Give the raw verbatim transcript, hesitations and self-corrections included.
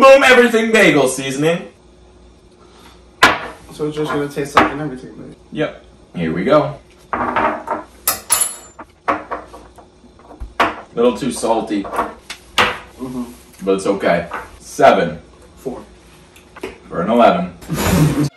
Boom Boom Everything Bagel Seasoning. So it's just gonna taste like an everything bagel. Yep. Here we go. Little too salty. Mm-hmm. But it's okay. Seven. Four. For an eleven.